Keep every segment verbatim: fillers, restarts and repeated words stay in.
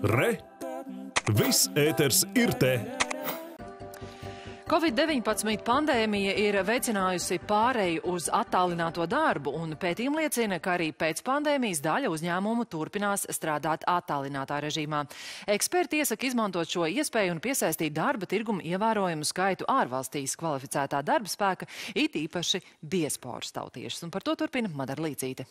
Re! Viss ēters ir te! Covid deviņpadsmit pandēmija ir veicinājusi pāreju uz attālināto darbu, un pētījumi liecina, ka arī pēc pandēmijas daļa uzņēmumu turpinās strādāt attālinātā režīmā. Eksperti iesaka izmantot šo iespēju un piesaistīt darba tirgumu ievērojumu skaitu ārvalstīs kvalificētā darba spēka, it īpaši diasporas tautiešus. Un par to turpina Madara Līdzīte.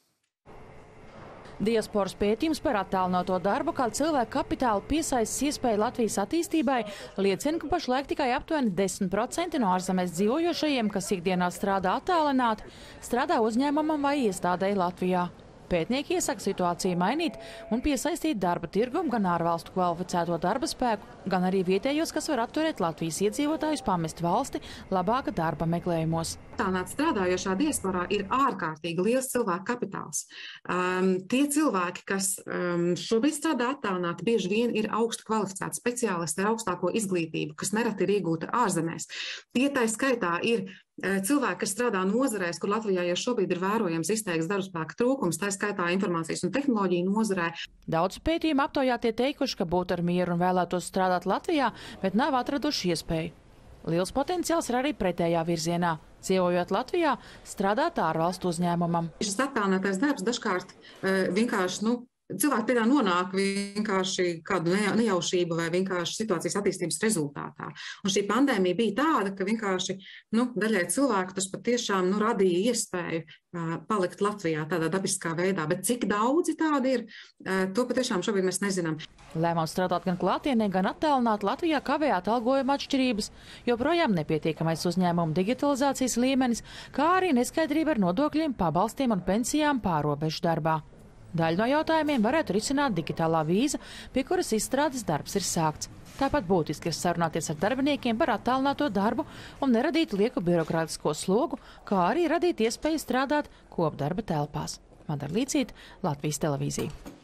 Diasporas pētījums par attālināto darbu, kā cilvēku kapitālu piesaistas iespēju Latvijas attīstībai, liecina, ka pašlaik tikai aptuveni desmit procenti no ārzemēs dzīvojošajiem, kas ikdienā strādā attālināti, strādā uzņēmumam vai iestādēji Latvijā. Pētnieki iesaka situāciju mainīt un piesaistīt darba tirgumu gan ārvalstu kvalificēto darba spēku, gan arī vietējos, kas var atturēt Latvijas iedzīvotājus pamest valsti labāka darba meklējumos. Attālināti strādājošā diasporā ir ārkārtīgi liels cilvēku kapitāls. Um, tie cilvēki, kas um, šobrīd strādā attālināti, bieži vien ir augstu kvalificēti speciālisti ar augstāko izglītību, kas nereti ir iegūta ārzemēs. Tie tā skaitā ir uh, cilvēki, kas strādā nozarēs, kur Latvijā jau šobrīd ir vērojams izteikts darbspēka trūkums, tā skaitā informācijas un tehnoloģiju nozarē. Daudz pētījumu aptaujātie teikuši, ka būtu ar mieru un vēlētos strādāt Latvijā, bet nav atraduši iespēju. Liels potenciāls ir arī pretējā virzienā. Dzīvojot Latvijā, strādāt ārvalstu uzņēmumam. Šis attālinātais darbs dažkārt uh, vienkārši, nu, cilvēki pie tā nonāk vienkārši kādu nejaušību vai vienkārši situācijas attīstības rezultātā. Un šī pandēmija bija tāda, ka vienkārši, nu, daļai cilvēku tas patiešām, nu, radīja iespēju uh, palikt Latvijā tādā dabiskā veidā. Bet cik daudzi tādi ir, uh, to patiešām šobrīd mēs nezinām. Lēmums strādāt gan klātienē, gan attālināt Latvijā kavē atalgojuma atšķirības, joprojām nepietiekamais uzņēmumu digitalizācijas līmenis, kā arī neskaidrība ar nodokļiem, pabalstiem un pensijām pārobežu darbā. Daļu no jautājumiem varētu risināt digitālā vīza, pie kuras izstrādes darbs ir sākts. Tāpat būtiski ir sarunāties ar darbiniekiem par attālināto darbu un neradīt lieku birokrātisko slogu, kā arī radīt iespēju strādāt kopdarba telpās. Madara Līdzīte, Latvijas televīzija.